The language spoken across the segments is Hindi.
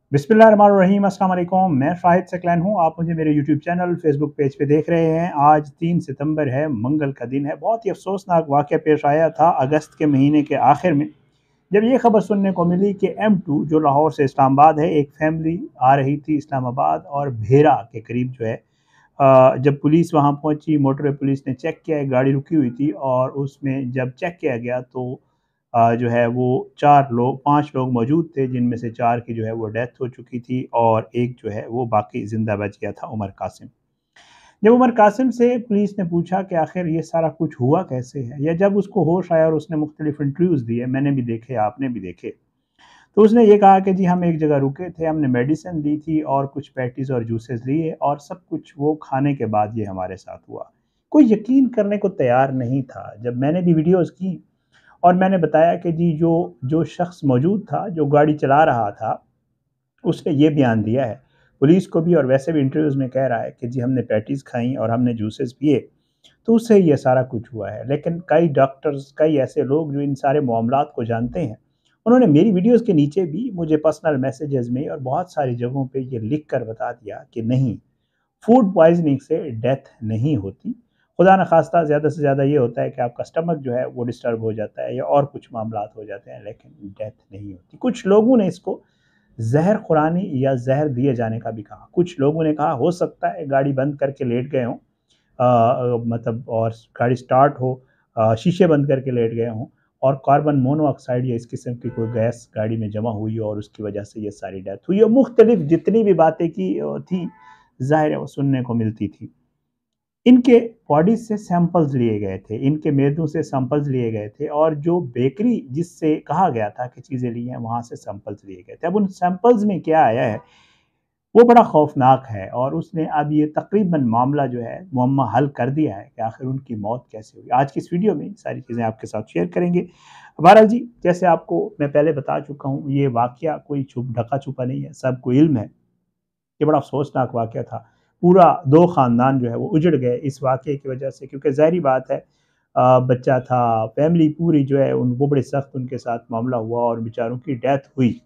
बिस्मिल्लाहिर्रहमानिर्रहीम, अस्सलाम वालेकुम। मैं शाहिद सकलैन हूँ। आप मुझे मेरे यूट्यूब चैनल, फेसबुक पेज पे देख रहे हैं। आज 3 सितंबर है, मंगल का दिन है। बहुत ही अफसोसनाक वाक़या पेश आया था अगस्त के महीने के आखिर में, जब ये खबर सुनने को मिली कि M2 जो लाहौर से इस्लामाबाद है, एक फैमिली आ रही थी इस्लामाबाद और भेरा के करीब जो है जब पुलिस वहाँ पहुँची, मोटरवे पुलिस ने चेक किया, एक गाड़ी रुकी हुई थी और उसमें जब चेक किया गया तो जो है वो 4 लोग 5 लोग मौजूद थे, जिनमें से 4 की जो है वो डेथ हो चुकी थी और एक जो है वो बाकी ज़िंदा बच गया था, उमर कासिम। जब उमर कासिम से पुलिस ने पूछा कि आखिर ये सारा कुछ हुआ कैसे है, या जब उसको होश आया और उसने मुख्तलिफ इंटरव्यूज़ दिए, मैंने भी देखे, आपने भी देखे, तो उसने ये कहा कि जी हम एक जगह रुके थे, हमने मेडिसिन ली थी और कुछ पैटीज़ और जूसेस लिए और सब कुछ वो खाने के बाद ये हमारे साथ हुआ। कोई यकीन करने को तैयार नहीं था। जब मैंने भी वीडियोज़ की और मैंने बताया कि जी जो जो शख्स मौजूद था, जो गाड़ी चला रहा था, उसने ये बयान दिया है, पुलिस को भी और वैसे भी इंटरव्यूज़ में कह रहा है कि जी हमने पैटीज़ खाई और हमने जूसेस पिए, तो उससे ये सारा कुछ हुआ है। लेकिन कई डॉक्टर्स, कई ऐसे लोग जो इन सारे मामलात को जानते हैं, उन्होंने मेरी वीडियोज़ के नीचे भी मुझे पर्सनल मैसेजेस में और बहुत सारी जगहों पे ये लिख कर बता दिया कि नहीं, फूड पॉइज़निंग से डेथ नहीं होती। खुदा न ख़ास्ता ज़्यादा से ज़्यादा ये होता है कि आपका स्टमक जो है वो डिस्टर्ब हो जाता है या और कुछ मामलात हो जाते हैं, लेकिन डेथ नहीं होती। कुछ लोगों ने इसको ज़हर खुरानी या ज़हर दिए जाने का भी कहा। कुछ लोगों ने कहा हो सकता है गाड़ी बंद करके लेट गए हों, मतलब और गाड़ी स्टार्ट हो, शीशे बंद करके लेट गए हों और कार्बन मोनोऑक्साइड या इस किस्म की कोई गैस गाड़ी में जमा हुई हो और उसकी वजह से ये सारी डेथ हुई हो। मुख्तलिफ जितनी भी बातें की थी, ज़ाहिर है वो सुनने को मिलती थी। इनके बॉडी से सैंपल्स लिए गए थे, इनके मेदों से सैंपल्स लिए गए थे और जो बेकरी जिससे कहा गया था कि चीज़ें ली हैं, वहाँ से सैंपल्स लिए गए थे। अब उन सैंपल्स में क्या आया है, वो बड़ा खौफ़नाक है और उसने अब ये तक़रीबन मामला जो है मुअम्मा हल कर दिया है कि आखिर उनकी मौत कैसे हुई। आज की इस वीडियो में सारी चीज़ें आपके साथ शेयर करेंगे। बहरहाल जी, जैसे आपको मैं पहले बता चुका हूँ, ये वाक़या कोई ढका-छुपा नहीं है, सबको इल्म है। ये बड़ा अफ़सोसनाक वाक़या था। पूरा 2 ख़ानदान जो है वो उजड़ गए इस वाक़ये की वजह से, क्योंकि ज़ाहिर-सी बात है, बच्चा था, फ़ैमिली पूरी जो है उन वो बड़े सख्त उनके साथ मामला हुआ और बेचारों की डेथ हुई।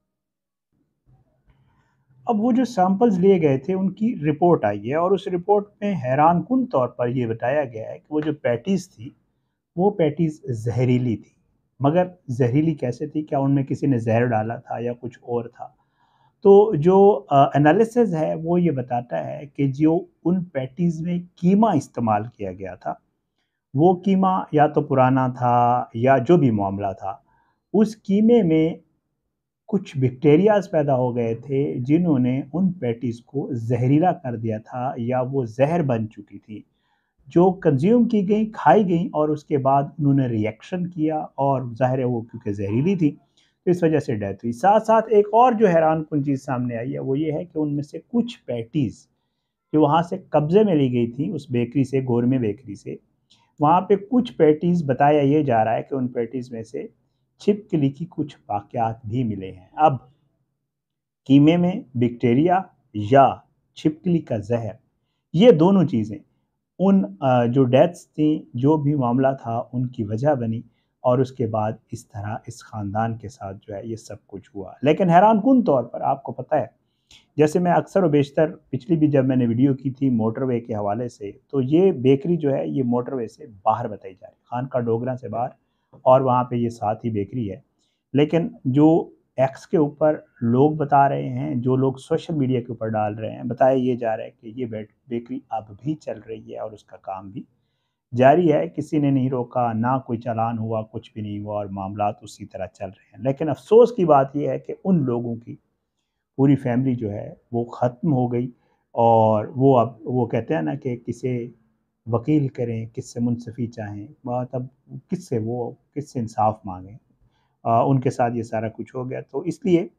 अब वो जो सैंपल्स लिए गए थे उनकी रिपोर्ट आई है और उस रिपोर्ट में हैरानकुन तौर पर ये बताया गया है कि वो जो पैटीज़ थी, वो पैटीज़ ज़हरीली थी। मगर ज़हरीली कैसे थी? क्या उनमें किसी ने ज़हर डाला था या कुछ और था? तो जो एनालिसिस है वो ये बताता है कि जो उन पैटीज़ में कीमा इस्तेमाल किया गया था, वो कीमा या तो पुराना था या जो भी मामला था, उस कीमे में कुछ बैक्टीरियाज़ पैदा हो गए थे, जिन्होंने उन पैटीज़ को ज़हरीला कर दिया था या वो ज़हर बन चुकी थी, जो कंज़्यूम की गई, खाई गई और उसके बाद उन्होंने रिएक्शन किया और ज़ाहिर है वो क्योंकि ज़हरीली थी, तो इस वजह से डेथ हुई। साथ-साथ एक और जो हैरानकुन चीज़ सामने आई है, वो ये है कि उनमें से कुछ पैटीज़ जो वहाँ से कब्ज़े में ली गई थी, उस बेकरी से, गोरमे बेकरी से, वहाँ पे कुछ पैटीज़ बताया ये जा रहा है कि उन पैटीज़ में से छिपकली की कुछ बाक़ियात भी मिले हैं। अब कीमे में बैक्टीरिया या छिपकली का ज़हर, ये दोनों चीज़ें उन जो डेथ्स थी, जो भी मामला था, उनकी वजह बनी और उसके बाद इस तरह इस ख़ानदान के साथ जो है ये सब कुछ हुआ। लेकिन हैरानकुन तौर पर आपको पता है, जैसे मैं अक्सर व बेशतर पिछली भी जब मैंने वीडियो की थी मोटरवे के हवाले से, तो ये बेकरी जो है ये मोटरवे से बाहर बताई जा रही है, खानका डोगरा से बाहर, और वहाँ पे ये साथ ही बेकरी है। लेकिन जो एक्स के ऊपर लोग बता रहे हैं, जो लोग सोशल मीडिया के ऊपर डाल रहे हैं, बताया ये जा रहा है कि ये बेकरी अब भी चल रही है और उसका काम भी जारी है, किसी ने नहीं रोका, ना कोई चालान हुआ, कुछ भी नहीं हुआ और मामलात उसी तरह चल रहे हैं। लेकिन अफ़सोस की बात ये है कि उन लोगों की पूरी फैमिली जो है वो ख़त्म हो गई और वो अब वो कहते हैं ना कि किसे वकील करें, किससे मुंसफ़ी चाहें, मतलब किससे इंसाफ़ माँगें। उनके साथ ये सारा कुछ हो गया, तो इसलिए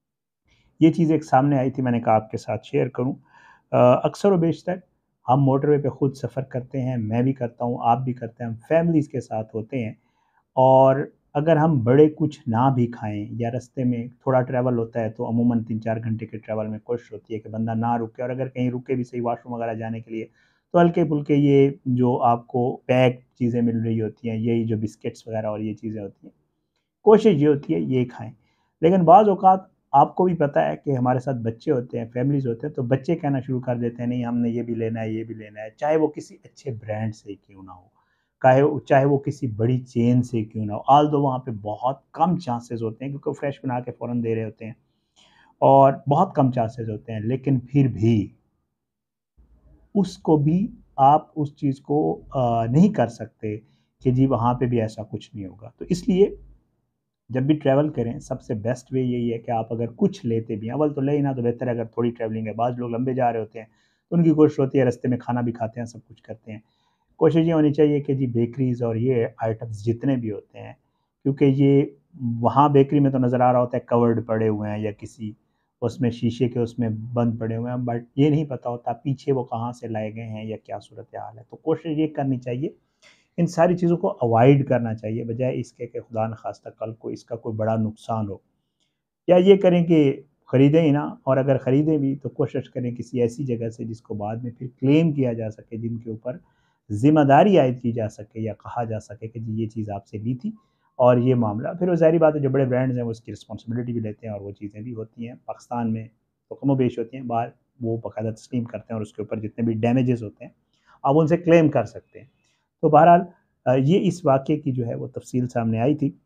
ये चीज़ एक सामने आई थी, मैंने कहा आपके साथ शेयर करूँ। अक्सर व बेशतर हम मोटरवे पे खुद सफ़र करते हैं, मैं भी करता हूँ, आप भी करते हैं, हम फैमिलीज़ के साथ होते हैं और अगर हम बड़े कुछ ना भी खाएँ या रास्ते में थोड़ा ट्रैवल होता है, तो अमूमन 3-4 घंटे के ट्रैवल में कोशिश होती है कि बंदा ना रुके और अगर कहीं रुके भी सही वॉशरूम वगैरह जाने के लिए, तो हल्के-फुल्के ये जो आपको पैक्ड चीज़ें मिल रही होती हैं, यही जो बिस्किट्स वगैरह और ये चीज़ें होती हैं, कोशिश ये होती है ये खाएँ। लेकिन बाज़ औक़ात आपको भी पता है कि हमारे साथ बच्चे होते हैं, फैमिलीज़ होते हैं, तो बच्चे कहना शुरू कर देते हैं, नहीं हमने ये भी लेना है, ये भी लेना है, चाहे वो किसी अच्छे ब्रांड से क्यों ना हो, चाहे वो किसी बड़ी चेन से क्यों ना हो। ऑल्दो वहाँ पे बहुत कम चांसेज़ होते हैं क्योंकि वो फ्रेश बना के फ़ौरन दे रहे होते हैं और बहुत कम चांसेज़ होते हैं, लेकिन फिर भी उसको भी आप उस चीज़ को नहीं कर सकते कि जी वहाँ पे भी ऐसा कुछ नहीं होगा। तो इसलिए जब भी ट्रैवल करें सबसे बेस्ट वे यही है कि आप अगर कुछ लेते भी हैं, अव्वल तो ले ही ना तो बेहतर है अगर थोड़ी ट्रैवलिंग है। बाज़ लोग लंबे जा रहे होते हैं, तो उनकी कोशिश होती है रास्ते में खाना भी खाते हैं, सब कुछ करते हैं। कोशिश ये होनी चाहिए कि जी बेकरीज़ और ये आइटम्स जितने भी होते हैं, क्योंकि ये वहाँ बेकरी में तो नज़र आ रहा होता है कवर्ड पड़े हुए हैं या किसी उसमें शीशे के उसमें बंद पड़े हुए हैं, बट ये नहीं पता होता पीछे वो कहाँ से लाए गए हैं या क्या सूरत-ए-हाल है। तो कोशिश ये करनी चाहिए, इन सारी चीज़ों को अवॉइड करना चाहिए, बजाए इसके कि खुदा न ख़ास्ता कल को इसका कोई बड़ा नुकसान हो। या ये करें कि खरीदें ही ना, और अगर खरीदें भी तो कोशिश करें किसी ऐसी जगह से जिसको बाद में फिर क्लेम किया जा सके, जिनके ऊपर ज़िम्मेदारी आयद की जा सके या कहा जा सके कि जी ये चीज़ आपसे ली थी और ये मामला, फिर वो ज़ाहिर बात है जो बड़े ब्रांड्स हैं वो उसकी रिस्पॉन्सिबिलिटी भी लेते हैं और वो चीज़ें भी होती हैं। पाकिस्तान में तो कमोबेश होती हैं, बाहर वो बाकायदा तस्लीम करते हैं और उसके ऊपर जितने भी डैमेजेस होते हैं आप उनसे क्लेम कर सकते हैं। तो बहरहाल ये इस वाक़ये की जो है वो तफ़सील सामने आई थी।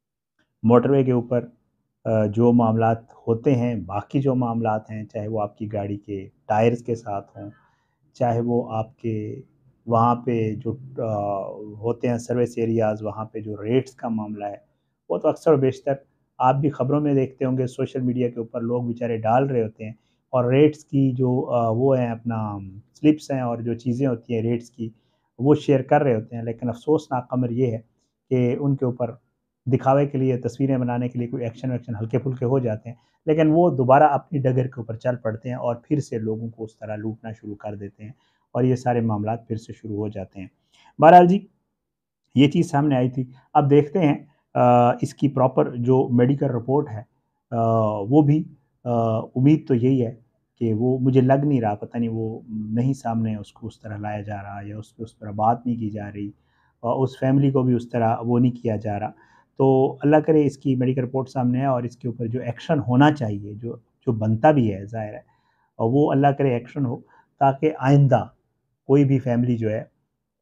मोटरवे के ऊपर जो मामलात होते हैं, बाकी जो मामलात हैं, चाहे वो आपकी गाड़ी के टायर्स के साथ हों, चाहे वो आपके वहाँ पे जो होते हैं सर्विस एरियाज़, वहाँ पे जो रेट्स का मामला है, वो तो अक्सर और बेशतर आप भी खबरों में देखते होंगे, सोशल मीडिया के ऊपर लोग बेचारे डाल रहे होते हैं और रेट्स की जो वो हैं अपना स्लिप्स हैं और जो चीज़ें होती हैं रेट्स की, वो शेयर कर रहे होते हैं। लेकिन अफ़सोसनाक अमर ये है कि उनके ऊपर दिखावे के लिए, तस्वीरें बनाने के लिए कोई एक्शन-वैक्शन हल्के-फुल्के हो जाते हैं, लेकिन वो दोबारा अपनी डगर के ऊपर चल पड़ते हैं और फिर से लोगों को उस तरह लूटना शुरू कर देते हैं और ये सारे मामलात फिर से शुरू हो जाते हैं। बहरहाल जी, ये चीज़ सामने आई थी। अब देखते हैं इसकी प्रॉपर जो मेडिकल रिपोर्ट है वो भी उम्मीद तो यही है कि वो मुझे लग नहीं रहा, पता नहीं वो नहीं सामने उसको उस तरह लाया जा रहा या उस पे उस तरह बात नहीं की जा रही और उस फैमिली को भी उस तरह वो नहीं किया जा रहा। तो अल्लाह करे इसकी मेडिकल रिपोर्ट सामने आए और इसके ऊपर जो एक्शन होना चाहिए, जो जो बनता भी है ज़ाहिर है, और वो अल्लाह करे एक्शन हो ताकि आइंदा कोई भी फैमिली जो है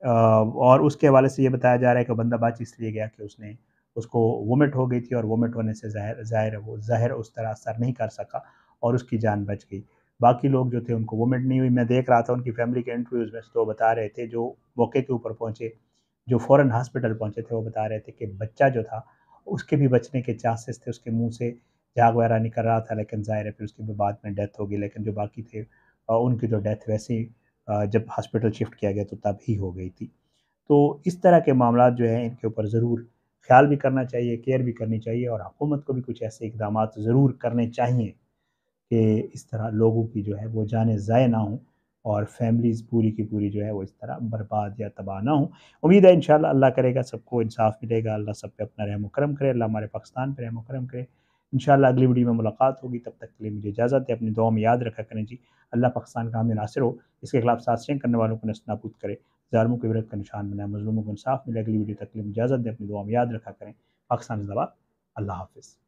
और उसके हवाले से ये बताया जा रहा है कि बंदा बच इसलिए गया कि उसने उसको वोमिट हो गई थी और वोमिट होने से ज़ाहिर ज़ाहिर है वो ज़हर उस तरह असर नहीं कर सका और उसकी जान बच गई। बाकी लोग जो थे उनको वोमिट नहीं हुई। मैं देख रहा था उनकी फैमिली के इंटरव्यूज़ में तो वो बता रहे थे जो मौके के ऊपर पहुँचे, जो फ़ौरन हॉस्पिटल पहुँचे थे, वो बता रहे थे कि बच्चा जो था उसके भी बचने के चांसेस थे, उसके मुँह से झाग वगैरह निकल रहा था, लेकिन ज़ाहिर है फिर उसकी भी बाद में डेथ हो गई। लेकिन जो बाकी थे उनकी तो डेथ वैसे ही जब हॉस्पिटल शिफ्ट किया गया तो तब ही हो गई थी। तो इस तरह के मामलात जो हैं इनके ऊपर ज़रूर ख़्याल भी करना चाहिए, केयर भी करनी चाहिए और हुकूमत को भी कुछ ऐसे इक़दामात ज़रूर करने चाहिए कि इस तरह लोगों की जो है वो जानें ज़ाय ना हों और फैमिलीज़ पूरी की पूरी जो है वो इस तरह बर्बाद या तबाह ना हों। उम्मीद है इंशाअल्लाह अल्लाह करेगा सबको इंसाफ़ मिलेगा, अल्लाह सब पे अपना रहम व करम करे, अल्लाह हमारे पाकिस्तान पे रहम व करम करे। इंशाअल्लाह अगली वीडियो में मुलाकात होगी, तब तक के लिए मुझे इजाज़त है, अपनी दुआ में याद रखा करें जी। अल्लाह पाकिस्तान का हामी नासिर हो, इसके खिलाफ साज़िशें करने वालों को नेस्तनाबूद करे, ज़ालिमों को इबरत का निशान बनाए, मज़लूमों को इंसाफ़ मिले। अगली वीडियो तक के लिए मुझे इजाज़त दें, अपनी दुआ में याद रखा करें। पाकिस्तान ज़िंदाबाद। अल्लाह हाफ़िज़।